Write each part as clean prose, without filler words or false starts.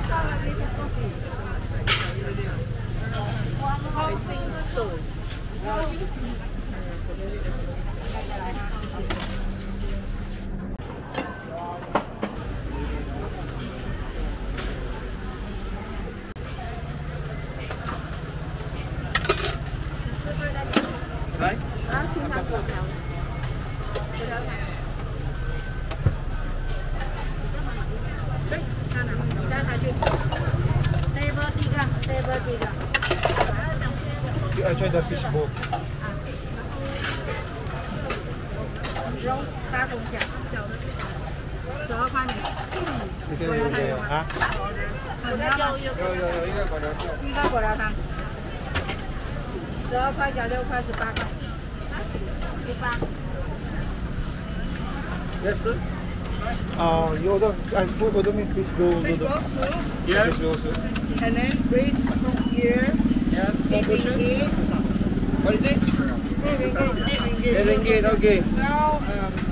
来， 啊，清汤果条，果条汤。对，看哪？加下去。table 3个。 I tried the fish bowl. 肉大中小，小的12块米。 你这个啊？ 有一个果条汤。 一个果条汤。12块加6块18块。18。 Yes. You order food order me fish bowl. Fish roll soup. Yeah. Fish roll soup. And then braised from here. Yes. Small portion. What is it? 8 ringgit. Okay. Now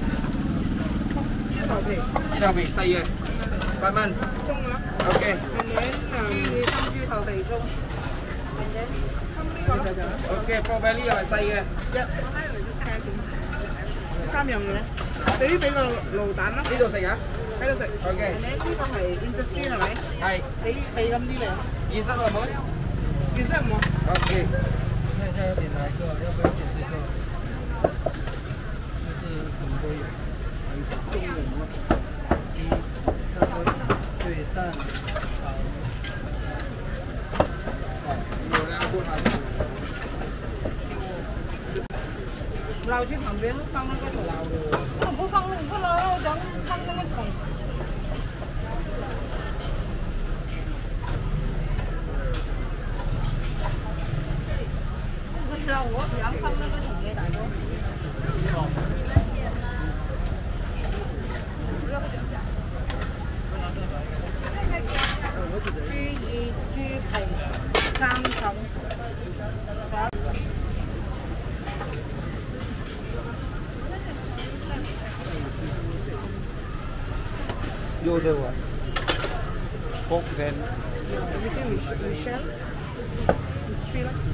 豬頭皮細嘅8蚊。 中啦。 Okay. And then 生豬頭皮中。And then 侵呢個。 Okay. pork belly 又係細嘅。 3樣嘅，俾個鹵蛋啦。 呢度食啊？ 喺度食。 Okay. And then 呢個係 industry 係咪？ 係。 俾咁啲嚟。 20好唔好 20唔好。 ？Okay. 看一下要点哪一个，要不要点这个？就是什么都有，还是中文鸡、对蛋、肠。 有兩個盤。 撈去旁邊放那個撈的。我不放，你不撈，我想放那個桶。不是啊，我想放那個桶嘅大哥。豬耳、豬皮、三重。 You order what? Pork then. Everything we shell. It's 3 lakhs.